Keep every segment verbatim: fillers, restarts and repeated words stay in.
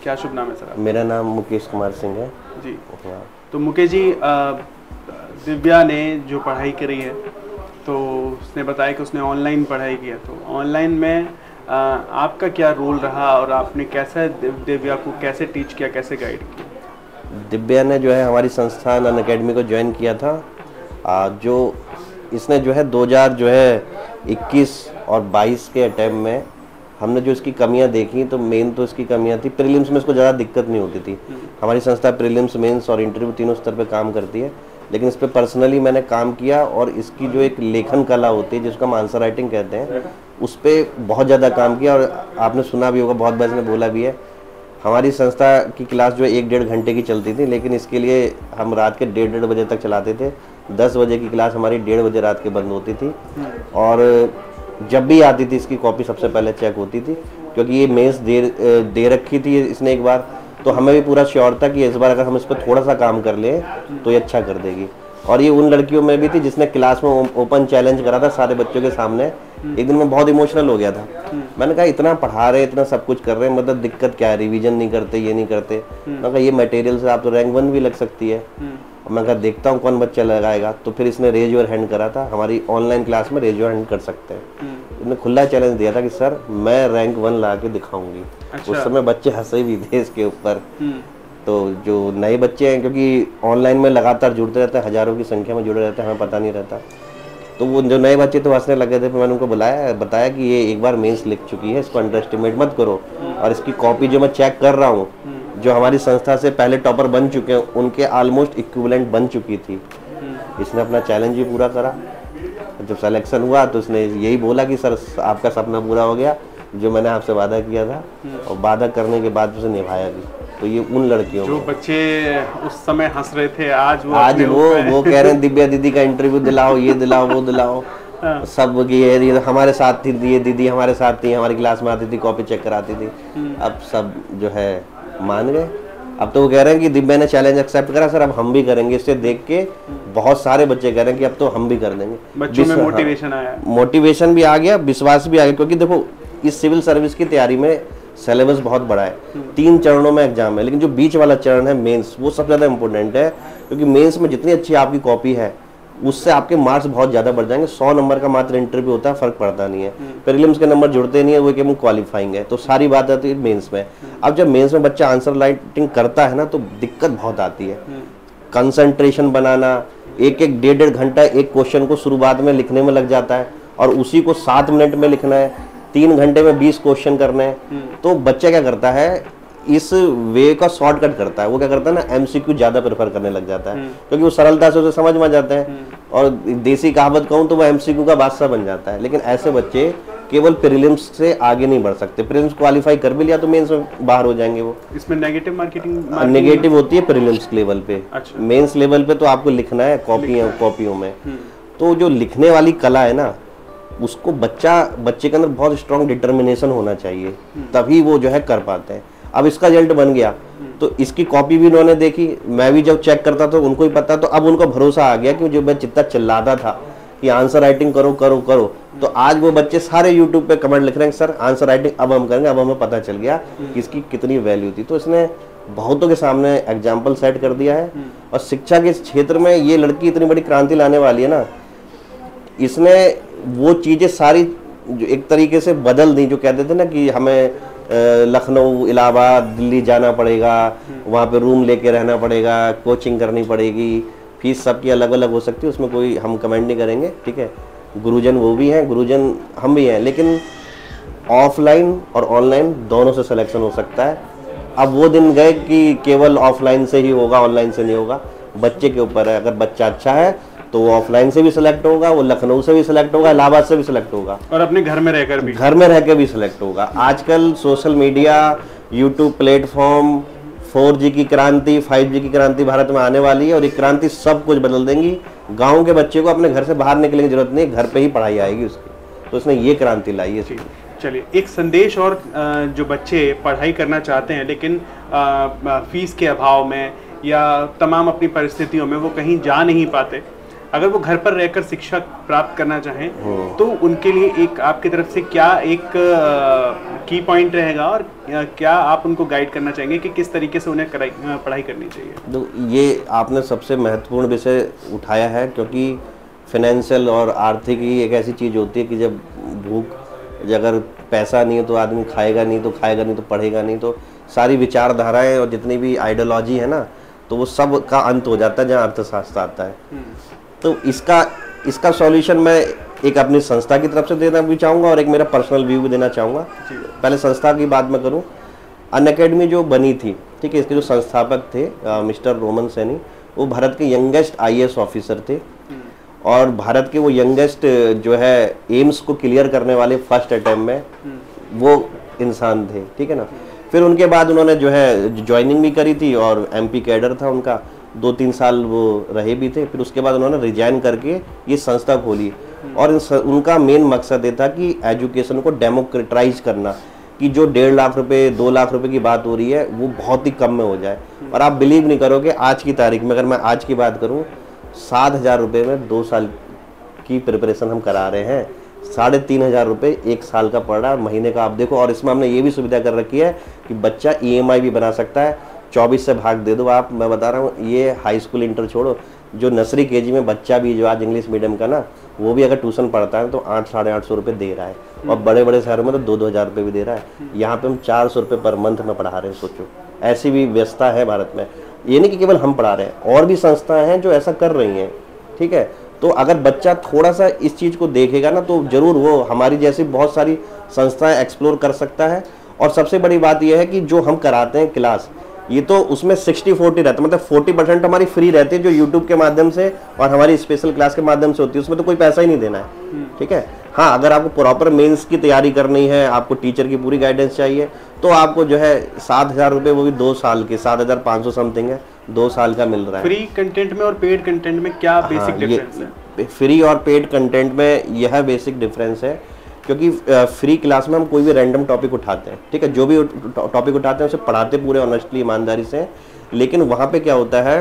क्या शुभ नाम है सर आपका? मेरा नाम मुकेश कुमार सिंह है जी। हाँ। तो मुकेश जी, दिव्या ने जो पढ़ाई करी है तो उसने बताया कि उसने ऑनलाइन पढ़ाई किया, तो ऑनलाइन में आ, आपका क्या रोल रहा और आपने कैसे दिव्या को कैसे टीच किया, कैसे गाइड किया? दिव्या ने जो है हमारी संस्थान अनअकैडमी को ज्वाइन किया था। आ, जो इसने जो है दो हज़ार जो है इक्कीस और बाईस के अटैम्प्ट में हमने जो इसकी कमियां देखी, तो मेन तो इसकी कमियां थी, प्रीलिम्स में इसको ज़्यादा दिक्कत नहीं होती थी। हमारी संस्था प्रीलिम्स, मेंस और इंटरव्यू तीनों स्तर पे काम करती है, लेकिन इस पर पर्सनली मैंने काम किया और इसकी जो एक लेखन कला होती है जिसको हम आंसर राइटिंग कहते हैं, उस पर बहुत ज़्यादा काम किया। और आपने सुना भी होगा, बहुत बार इसने बोला भी है, हमारी संस्था की क्लास जो है एक डेढ़ घंटे की चलती थी, लेकिन इसके लिए हम रात के डेढ़ डेढ़ बजे तक चलाते थे। दस बजे की क्लास हमारी डेढ़ बजे रात के बंद होती थी, और जब भी आती थी इसकी कॉपी सबसे पहले चेक होती थी, क्योंकि ये मेंस दे दे रखी थी इसने एक बार, तो हमें भी पूरा श्योर था कि इस बार अगर हम इस पर थोड़ा सा काम कर लें तो ये अच्छा कर देगी। और ये उन लड़कियों में भी थी जिसने क्लास में ओपन चैलेंज करा था सारे बच्चों के सामने। एक दिन मैं बहुत इमोशनल हो गया था। मैंने कहा इतना पढ़ा रहे, इतना सब कुछ कर रहे हैं, मतलब दिक्कत क्या है, रिवीजन नहीं करते, ये नहीं करते। मैंने कहा ये मटेरियल से आप तो रैंक वन भी लग सकती है। मैं कहा देखता हूँ कौन बच्चा लगाएगा, तो फिर इसने रेज योर हैंड करा था। हमारी ऑनलाइन क्लास में रेज योर हैंड कर सकते हैं। इसने खुला चैलेंज दिया था कि सर मैं रैंक वन ला के दिखाऊंगी। अच्छा। उस समय बच्चे हंसे भी थे इसके ऊपर। तो जो नए बच्चे हैं, क्योंकि ऑनलाइन में लगातार जुड़ते रहते हैं, हजारों की संख्या में जुड़े रहते हैं, हमें पता नहीं रहता, तो वो जो नए बच्चे तो हंसने लगे थे। फिर मैंने उनको बुलाया, बताया कि ये एक बार मेंस लिख चुकी है, इसको अंडर एस्टिमेट मत करो। और इसकी कॉपी जो मैं चेक कर रहा हूँ, जो हमारी संस्था से पहले टॉपर बन चुके हैं उनके ऑलमोस्ट इक्विवेलेंट बन चुकी थी। इसने अपना चैलेंज भी पूरा करा। जब सिलेक्शन हुआ तो उसने यही बोला कि सर आपका सपना पूरा हो गया, जो मैंने आपसे वादा किया था, और वादा करने के बाद उसे निभाया भी। तो ये उन लड़कियों जो बच्चे उस समय हंस रहे थे, आज वो आज वो वो कह रहे हैं दिव्या दीदी का इंटरव्यू दिलाओ, ये दिलाओ, वो दिलाओ। सब की ये हमारे साथ थी, ये दीदी हमारे साथ थी, हमारी क्लास में आती थी, कॉपी चेक कराती थी। अब सब जो है मान गए। अब तो वो कह रहे हैं कि दिव्या ने चैलेंज एक्सेप्ट करा, सर अब हम भी करेंगे। इससे देख के बहुत सारे बच्चे कह रहे हैं कि अब तो हम भी कर देंगे। बच्चों में मोटिवेशन आया, मोटिवेशन भी आ गया, विश्वास भी आ गया। क्योंकि देखो इस सिविल सर्विस की तैयारी में सिलेबस बहुत बड़ा है, तीन चरणों में एग्जाम है, लेकिन जो बीच वाला चरण है मेंस, वो सबसे ज़्यादा इंपॉर्टेंट है। क्योंकि मेंस में जितनी अच्छी आपकी कॉपी है उससे आपके मार्क्स बहुत ज़्यादा बढ़ जाएंगे। सौ नंबर का मात्र इंटरव्यू होता है, फर्क पड़ता नहीं है, प्रीलिम्स के नंबर जुड़ते नहीं है, वो केवल क्वालिफाइंग है। तो सारी बात आती है मेंस में। अब जब मेंस में बच्चा आंसर राइटिंग करता है ना, तो दिक्कत बहुत आती है। कंसंट्रेशन बनाना, एक एक डेढ़ डेढ़ घंटा एक क्वेश्चन को शुरुआत में लिखने में लग जाता है, और उसी को सात मिनट में लिखना है, तीन घंटे में बीस क्वेश्चन करने हैं। तो बच्चा क्या करता है, इस वे का शॉर्टकट करता है। वो क्या करता है ना, एमसीक्यू ज्यादा प्रेफर करने लग जाता है, क्योंकि वो सरलता से उसे समझ में आ जाता है। और देसी कहावत कहूँ तो वो एमसीक्यू का बादशाह बन जाता है। लेकिन ऐसे बच्चे केवल प्रीलिम्स से आगे नहीं बढ़ सकते। प्रीलिम्स क्वालिफाई कर भी लिया तो मेंस में बाहर हो जाएंगे वो। इसमें नेगेटिव मार्केटिंग नेगेटिव होती है प्रीलिम्स लेवल पे। अच्छा। मेंस लेवल पे तो आपको लिखना है कॉपियों कॉपियों में। तो जो लिखने वाली कला है ना, उसको बच्चा बच्चे के अंदर बहुत स्ट्रॉन्ग डिटर्मिनेशन होना चाहिए, तभी वो जो है कर पाते हैं। अब इसका रिजल्ट बन गया, तो इसकी कॉपी भी उन्होंने देखी, मैं भी जब चेक करता था उनको ही पता। तो अब उनको भरोसा आ गया कि जो मैं जितना चिल्लाता था कि आंसर राइटिंग करो करो करो, तो आज वो बच्चे सारे यूट्यूब पे कमेंट लिख रहे हैं सर आंसर राइटिंग अब हम करेंगे। अब हमें पता चल गया कि इसकी कितनी वैल्यू थी। तो इसने बहुतों के सामने एग्जाम्पल सेट कर दिया है। और शिक्षा के क्षेत्र में ये लड़की इतनी बड़ी क्रांति लाने वाली है ना, इसने वो चीज़ें सारी जो एक तरीके से बदल दी, जो कहते थे ना कि हमें लखनऊ, इलाहाबाद, दिल्ली जाना पड़ेगा, वहाँ पे रूम लेके रहना पड़ेगा, कोचिंग करनी पड़ेगी, फीस सबकी अलग अलग हो सकती है, उसमें कोई हम कमेंट नहीं करेंगे, ठीक है। गुरुजन वो भी हैं, गुरुजन हम भी हैं, लेकिन ऑफलाइन और ऑनलाइन दोनों से सिलेक्शन हो सकता है। अब वो दिन गए कि केवल ऑफलाइन से ही होगा, ऑनलाइन से नहीं होगा। बच्चे के ऊपर है, अगर बच्चा अच्छा है तो वो ऑफलाइन से भी सिलेक्ट होगा, वो लखनऊ से भी सिलेक्ट होगा, इलाहाबाद से भी सिलेक्ट होगा, और अपने घर में रहकर भी घर में रहकर भी सिलेक्ट होगा। आजकल social media, YouTube platform, four G की क्रांति, फाइव जी की क्रांति भारत में आने वाली है, और ये क्रांति सब कुछ बदल देंगी। गाँव के बच्चे को अपने घर से बाहर निकलने की जरूरत नहीं, घर पे ही पढ़ाई आएगी उसकी। तो उसने ये क्रांति लाई है। चलिए एक संदेश और, जो बच्चे पढ़ाई करना चाहते हैं लेकिन फीस के अभाव में या तमाम अपनी परिस्थितियों में वो कहीं जा नहीं पाते, अगर वो घर पर रहकर शिक्षा प्राप्त करना चाहें तो उनके लिए एक आपकी तरफ से क्या एक की पॉइंट रहेगा और क्या आप उनको गाइड करना चाहेंगे कि किस तरीके से उन्हें पढ़ाई करनी चाहिए? तो ये आपने सबसे महत्वपूर्ण विषय उठाया है, क्योंकि फाइनेंशियल और आर्थिक ही एक ऐसी चीज़ होती है कि जब भूख, अगर पैसा नहीं है तो आदमी खाएगा नहीं, तो खाएगा नहीं तो पढ़ेगा नहीं, तो सारी विचारधाराएं और जितनी भी आइडियोलॉजी है ना, तो वो सब का अंत हो जाता है जहाँ अर्थशास्त्र आता है। तो इसका इसका सॉल्यूशन मैं एक अपनी संस्था की तरफ से देना भी चाहूँगा और एक मेरा पर्सनल व्यू भी देना चाहूँगा। पहले संस्था की बात मैं करूँ, अनअकैडमी जो बनी थी, ठीक है, इसके जो संस्थापक थे आ, मिस्टर रोमन सैनी, वो भारत के youngest I A S officer थे और भारत के वो यंगेस्ट जो है एम्स को क्लियर करने वाले फर्स्ट अटेम्प्ट में वो इंसान थे, ठीक है ना। फिर उनके बाद उन्होंने जो है ज्वाइनिंग भी करी थी और एमपी कैडर था उनका, दो तीन साल वो रहे भी थे। फिर उसके बाद उन्होंने रिजाइन करके ये संस्था खोली और उनका मेन मकसद ये था कि एजुकेशन को डेमोक्रेटाइज करना, कि जो डेढ़ लाख रुपए दो लाख रुपए की बात हो रही है वो बहुत ही कम में हो जाए। और आप बिलीव नहीं करोगे, आज की तारीख में अगर मैं आज की बात करूँ, सात हज़ार रुपये में दो साल की प्रिपरेशन हम करा रहे हैं, साढ़े तीन हज़ार रुपये एक साल का पड़ रहा है महीने का। आप देखो, और इसमें हमने ये भी सुविधा कर रखी है कि बच्चा ई एम आई भी बना सकता है, चौबीस से भाग दे दो आप। मैं बता रहा हूँ, ये हाई स्कूल इंटर छोड़ो, जो नर्सरी केजी में बच्चा भी जो आज इंग्लिश मीडियम का ना, वो भी अगर ट्यूशन पढ़ता है तो आठ साढ़े आठ सौ रुपये दे रहा है और बड़े बड़े शहरों में तो दो दो हज़ार रुपये भी दे रहा है। यहाँ पे हम चार सौ रुपये पर मंथ में पढ़ा रहे हैं, सोचो, ऐसी भी व्यवस्था है भारत में। ये नहीं कि केवल हम पढ़ा रहे हैं, और भी संस्थाएं हैं जो ऐसा कर रही हैं, ठीक है। तो अगर बच्चा थोड़ा सा इस चीज़ को देखेगा ना, तो जरूर वो हमारी जैसी बहुत सारी संस्थाएं एक्सप्लोर कर सकता है। और सबसे बड़ी बात यह है कि जो हम कराते हैं क्लास, ये तो उसमें सिक्सटी फोर्टी रहता है, मतलब फोर्टी परसेंट हमारी फ्री रहती है जो यूट्यूब के माध्यम से और हमारी स्पेशल क्लास के माध्यम से होती है, उसमें तो कोई पैसा ही नहीं देना है, ठीक है। हाँ, अगर आपको प्रॉपर मेंस की तैयारी करनी है, आपको टीचर की पूरी गाइडेंस चाहिए, तो आपको जो है सात हज़ार रुपये, वो भी दो साल के, सात हज़ार पाँच सौ समथिंग है, दो साल का मिल रहा है। फ्री कंटेंट में और पेड कंटेंट में क्या बेसिक डिफरेंस है? फ्री और पेड कंटेंट में यह बेसिक डिफरेंस है, क्योंकि फ्री क्लास में हम कोई भी रैंडम टॉपिक उठाते हैं, ठीक है, जो भी टॉपिक उठाते हैं उसे पढ़ाते पूरे ऑनेस्टली, ईमानदारी से। लेकिन वहाँ पे क्या होता है,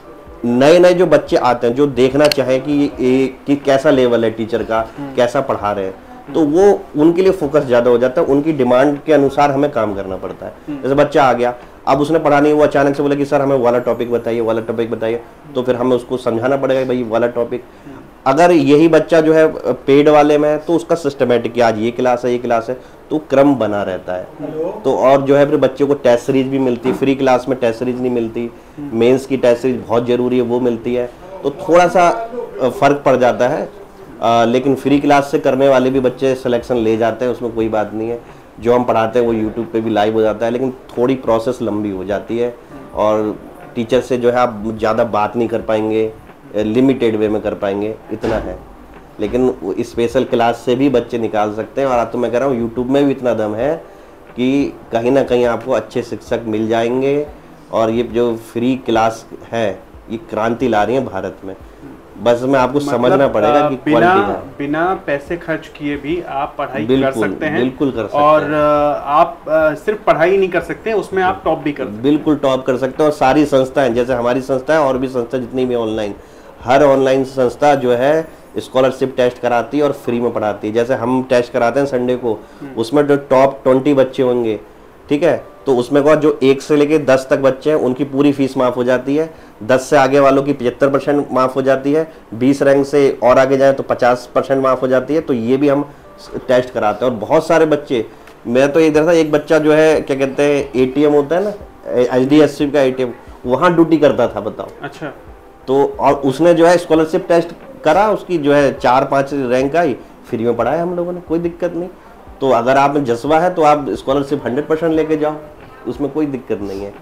नए नए जो बच्चे आते हैं जो देखना चाहें कि ये कि कैसा लेवल है टीचर का, कैसा पढ़ा रहे हैं, तो वो उनके लिए फोकस ज़्यादा हो जाता है, उनकी डिमांड के अनुसार हमें काम करना पड़ता है। जैसे बच्चा आ गया, अब उसने पढ़ा नहीं, वो अचानक से बोला कि सर हमें वाला टॉपिक बताइए, वाला टॉपिक बताइए, तो फिर हमें उसको समझाना पड़ेगा भाई वाला टॉपिक। अगर यही बच्चा जो है पेड वाले में है तो उसका सिस्टमेटिक, आज ये क्लास है ये क्लास है, तो क्रम बना रहता है। तो और जो है फिर बच्चे को टेस्ट सीरीज भी मिलती है, फ्री क्लास में टेस्ट सीरीज नहीं मिलती, मेंस की टेस्ट सीरीज बहुत ज़रूरी है, वो मिलती है, तो थोड़ा सा फ़र्क पड़ जाता है। आ, लेकिन फ्री क्लास से करने वाले भी बच्चे सिलेक्शन ले जाते हैं, उसमें कोई बात नहीं है। जो हम पढ़ाते हैं वो यूट्यूब पे भी लाइव हो जाता है, लेकिन थोड़ी प्रोसेस लंबी हो जाती है और टीचर से जो है आप ज़्यादा बात नहीं कर पाएंगे, लिमिटेड वे में कर पाएंगे, इतना है। लेकिन स्पेशल क्लास से भी बच्चे निकाल सकते हैं। और आज तो मैं कह रहा हूँ यूट्यूब में भी इतना दम है कि कहीं ना कहीं आपको अच्छे शिक्षक मिल जाएंगे। और ये जो फ्री क्लास है ये क्रांति ला रही है भारत में, बस में आपको मतलब समझना पड़ेगा कि बिना बिना पैसे खर्च किए भी आप पढ़ाई कर सकते हैं, बिल्कुल कर सकते और हैं। आप सिर्फ पढ़ाई नहीं कर सकते, उसमें आप टॉप भी कर सकते हैं, बिल्कुल टॉप कर सकते हैं। और सारी संस्थाएं, जैसे हमारी संस्था है और भी संस्था जितनी भी ऑनलाइन, हर ऑनलाइन संस्था जो है स्कॉलरशिप टेस्ट कराती है और फ्री में पढ़ाती है। जैसे हम टेस्ट कराते हैं संडे को, उसमें जो टॉप ट्वेंटी बच्चे होंगे, ठीक है, तो उसमें को जो एक से लेके दस तक बच्चे हैं उनकी पूरी फीस माफ़ हो जाती है, दस से आगे वालों की पचहत्तर परसेंट माफ़ हो जाती है, बीस रैंक से और आगे जाए तो पचास परसेंट माफ़ हो जाती है। तो ये भी हम टेस्ट कराते हैं। और बहुत सारे बच्चे, मैं तो इधर था, एक बच्चा जो है क्या कहते हैं ए टी एम होता है ना, एच डी एफ सी का ए टी एम, वहाँ ड्यूटी करता था, बताओ। अच्छा। तो और उसने जो है स्कॉलरशिप टेस्ट करा, उसकी जो है चार पाँच रैंक आई, फ्री में पढ़ाया हम लोगों ने, कोई दिक्कत नहीं। तो अगर आप में जज्बा है तो आप स्कॉलरशिप हंड्रेड परसेंट लेके जाओ, उसमें कोई दिक्कत नहीं है।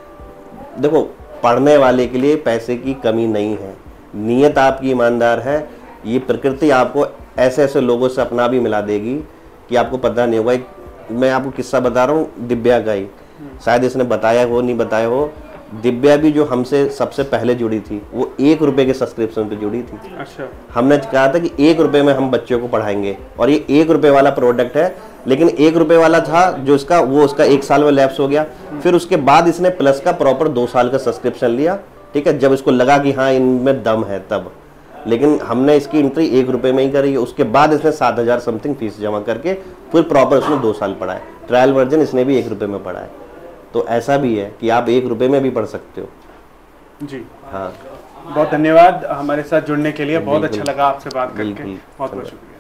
देखो, पढ़ने वाले के लिए पैसे की कमी नहीं है, नीयत आपकी ईमानदार है। ये प्रकृति आपको ऐसे ऐसे लोगों से अपना भी मिला देगी कि आपको पता नहीं होगा। मैं आपको किस्सा बता रहा हूँ दिव्या का ही, शायद इसने बताया हो नहीं बताया हो, दिव्या भी जो हमसे सबसे पहले जुड़ी थी वो एक रुपए के सब्सक्रिप्शन पे जुड़ी थी। अच्छा। हमने कहा था कि एक रुपए में हम बच्चों को पढ़ाएंगे, और ये एक रुपए वाला प्रोडक्ट है, लेकिन एक रुपए वाला था जो इसका, वो उसका एक साल में लैप्स हो गया। फिर उसके बाद इसने प्लस का प्रॉपर दो साल का सब्सक्रिप्शन लिया, ठीक है, जब इसको लगा कि हाँ इनमें दम है तब। लेकिन हमने इसकी एंट्री एक रुपये में ही करी है। उसके बाद इसने सात हज़ार समथिंग फीस जमा करके फिर प्रॉपर उसने दो साल पढ़ा है। ट्रायल वर्जन इसने भी एक रुपये में पढ़ा है। तो ऐसा भी है कि आप एक रुपये में भी पढ़ सकते हो। जी हाँ, बहुत धन्यवाद हमारे साथ जुड़ने के लिए। बहुत अच्छा लगा आपसे बात करके। बहुत बहुत शुक्रिया।